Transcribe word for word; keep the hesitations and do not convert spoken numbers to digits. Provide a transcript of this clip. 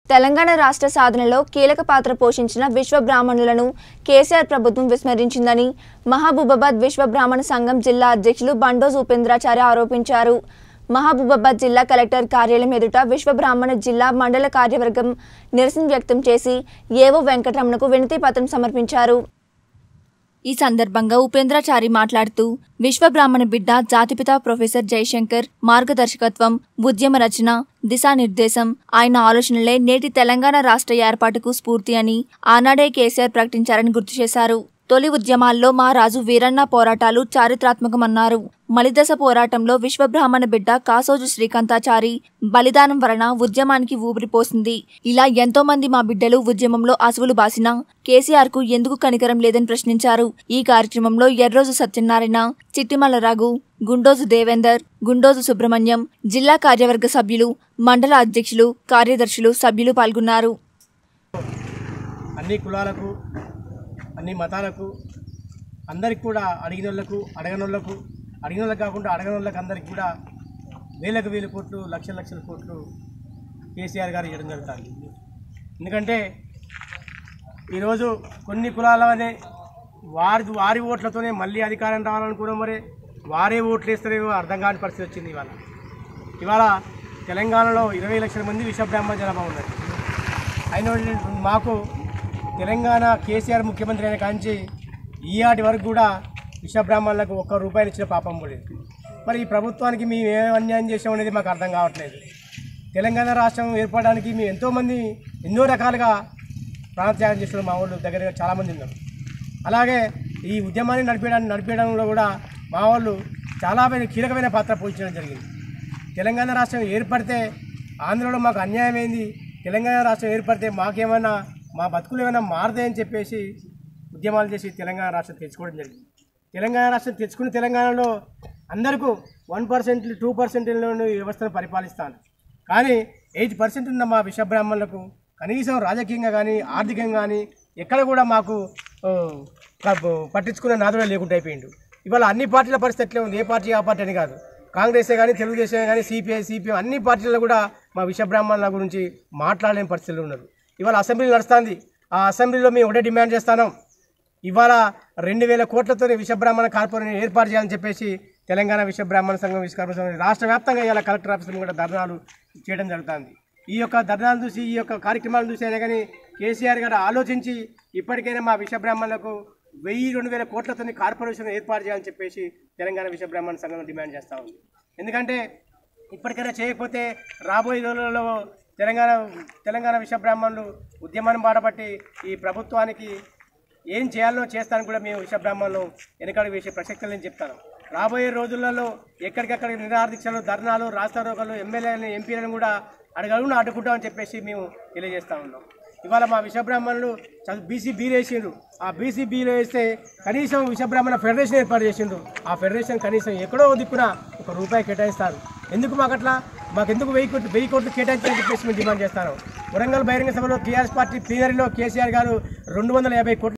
తెలంగాణ రాష్ట్ర సాధనలో కీలక పాత్ర పోషించిన విశ్వ బ్రాహ్మణులను కేసీఆర్ ప్రభుత్వం విస్మరించిందని మహబూబాబాద్ విశ్వ బ్రాహ్మణ సంఘం జిల్లా అధ్యక్షులు బండోజు ఉపేంద్రాచార్య ఆరోపించారు. మహబూబాబాద్ జిల్లా కలెక్టర్ కార్యాలయం ఎదుట విశ్వ బ్రాహ్మణ జిల్లా మండల కార్యవర్గం నిరసన వ్యక్తం చేసి ఏవో వెంకటరమణకు వినతి పత్రం సమర్పించారు. ఈ సందర్భంగా ఉపేంద్రాచారి మాట్లాడుతూ విశ్వ బ్రాహ్మణ బిడ్డ జాతిపిత ప్రొఫెసర్ జయశంకర్ మార్గదర్శకత్వం, ఉద్యమ రచన, దిశానిర్దేశం, ఆయన ఆలోచనలే నేటి తెలంగాణ రాష్ట్ర ఏర్పాటుకు స్ఫూర్తి అని ఆనాడే కేసీఆర్ ప్రకటించారని గుర్తు చేశారు. తొలి ఉద్యమాల్లో మా రాజు వీరన్న పోరాటాలు చారిత్రాత్మకమన్నారు. మలిదశ పోరాటంలో విశ్వబ్రాహ్మణ బిడ్డ కాసోజు శ్రీకాంతాచారి బలిదానం వలన ఉద్యమానికి ఊపిరిపోసింది. ఇలా ఎంతో మంది మా బిడ్డలు ఉద్యమంలో అసువులు బాసినా కేసీఆర్ కు ఎందుకు కనికరం లేదని ప్రశ్నించారు. ఈ కార్యక్రమంలో ఎర్రోజు సత్యనారాయణ, చిట్టిమల్ల రఘు, గుండోజు దేవేందర్, గుండోజు సుబ్రహ్మణ్యం, జిల్లా కార్యవర్గ సభ్యులు, మండల అధ్యక్షులు, కార్యదర్శులు, సభ్యులు పాల్గొన్నారు. అన్ని కులాలకు, అన్ని మతాలకు, అందరికి కూడా అడిగిన వాళ్ళకు, అడగనోళ్లకు, అడిగిన వాళ్ళకి కాకుండా అడగని వాళ్ళకి అందరికి కూడా వేలకు వేల కోట్లు, లక్షల లక్షల కోట్లు కేసీఆర్ గారు ఇవ్వడం జరుగుతుంది. ఎందుకంటే ఈరోజు కొన్ని కులాలనే వారి వారి ఓట్లతోనే మళ్ళీ అధికారం రావాలనుకున్నాం. మరి వారే ఓట్లు వేస్తారేమో అర్థం కాని పరిస్థితి వచ్చింది. ఇవాళ ఇవాళ తెలంగాణలో ఇరవై లక్షల మంది విశ్వబ్రాహ్మణ జనాభా ఉన్నారు. అయిన మాకు తెలంగాణ కేసీఆర్ ముఖ్యమంత్రి అయిన కాంచి ఈనాటి వరకు కూడా విశ్వబ్రాహ్మణులకు ఒక్క రూపాయలు ఇచ్చిన పాపం లేదు. మరి ఈ ప్రభుత్వానికి మేము ఏ అన్యాయం చేసాం అనేది మాకు అర్థం కావట్లేదు. తెలంగాణ రాష్ట్రం ఏర్పడడానికి మేము ఎంతోమంది ఎన్నో రకాలుగా ప్రాణత్యాగం చేసిన మా వాళ్ళు దగ్గర చాలామంది ఉన్నారు. అలాగే ఈ ఉద్యమాన్ని నడిపేయడానికి నడిపేయడంలో కూడా మా వాళ్ళు చాలా కీలకమైన పాత్ర పోషించడం జరిగింది. తెలంగాణ రాష్ట్రం ఏర్పడితే ఆంధ్రలో మాకు అన్యాయం అయింది, తెలంగాణ రాష్ట్రం ఏర్పడితే మాకేమైనా మా బతుకులు ఏమైనా మారతాయని చెప్పేసి ఉద్యమాలు చేసి తెలంగాణ రాష్ట్రం తెచ్చుకోవడం జరిగింది. తెలంగాణ రాష్ట్రం తెచ్చుకుని తెలంగాణలో అందరికీ వన్ పర్సెంట్ టూ పర్సెంట్ వ్యవస్థను పరిపాలిస్తాను. కానీ ఎయిట్ పర్సెంట్ ఉన్న మా విశ్వబ్రాహ్మణులకు కనీసం రాజకీయంగా కానీ ఆర్థికంగా కానీ ఎక్కడ కూడా మాకు పట్టించుకునే నాదుడే లేకుండా అయిపోయిండు. ఇవాళ అన్ని పార్టీల పరిస్థితి ఎట్లే ఉంది. ఏ పార్టీ ఆ పార్టీ అని కాదు, కాంగ్రెసే కానీ, తెలుగుదేశమే కానీ, సిపిఐ సిపిఎం అన్ని పార్టీలలో కూడా మా విశ్వబ్రాహ్మణుల గురించి మాట్లాడలేని పరిస్థితులు ఉన్నారు. ఇవాళ అసెంబ్లీ నడుస్తుంది. ఆ అసెంబ్లీలో మేము ఒకటే డిమాండ్ చేస్తాను. ఇవాళ రెండు వేల కోట్లతో విశ్వబ్రాహ్మణ కార్పొరేషన్ ఏర్పాటు చేయాలని చెప్పేసి తెలంగాణ విశ్వబ్రాహ్మణ సంఘం విశ్వకర్మ సంఘం రాష్ట్ర వ్యాప్తంగా ఇలా కలెక్టర్ ఆఫీసులు కూడా ధర్నాలు చేయడం జరుగుతుంది. ఈ యొక్క ధర్నాలు చూసి, ఈ యొక్క కార్యక్రమాలు చూసి అయినా కానీ కేసీఆర్ గారు ఆలోచించి ఇప్పటికైనా మా విశ్వబ్రాహ్మణులకు వెయ్యి రెండు వేల కోట్లతో కార్పొరేషన్ ఏర్పాటు చేయాలని చెప్పేసి తెలంగాణ విశ్వబ్రాహ్మణ సంఘం డిమాండ్ చేస్తూ ఉంది. ఎందుకంటే ఇప్పటికైనా చేయకపోతే రాబోయే రోజులలో తెలంగాణ తెలంగాణ విశ్వబ్రాహ్మణులు ఉద్యమాన్ని బాటపట్టి ఈ ప్రభుత్వానికి ఏం చేయాలో చేస్తానని కూడా మేము విశ్వబ్రాహ్మణులు వెనకాడ వేసే ప్రసక్తులు నేను చెప్తాను. రాబోయే రోజులలో ఎక్కడికక్కడ నిరాదీక్షలు, ధర్నాలు, రాస్తారోకలు, ఎమ్మెల్యేలను, ఎంపీలను కూడా అడుగడుగున అడ్డుకుంటామని చెప్పేసి మేము తెలియజేస్తూ ఉన్నాం. ఇవాళ మా విశ్వబ్రాహ్మణులు బీసీ బీలు వేసిండ్రు. ఆ బీసీ బీలు వేస్తే కనీసం విశ్వబ్రాహ్మణ ఫెడరేషన్ ఏర్పాటు చేసిండ్రు. ఆ ఫెడరేషన్ కనీసం ఎక్కడో దిక్కున ఒక రూపాయి కేటాయిస్తారు. ఎందుకు మాకు అట్లా? మాకెందుకు వెయ్యి కోట్లు వెయ్యి కోట్లు కేటాయించాలని చెప్పేసి మేము డిమాండ్ చేస్తాను. వరంగల్ బహిరంగ సభలో టీఆర్ఎస్ పార్టీ ప్లీనరీలో కేసీఆర్ గారు రెండు వందల యాభై కోట్లు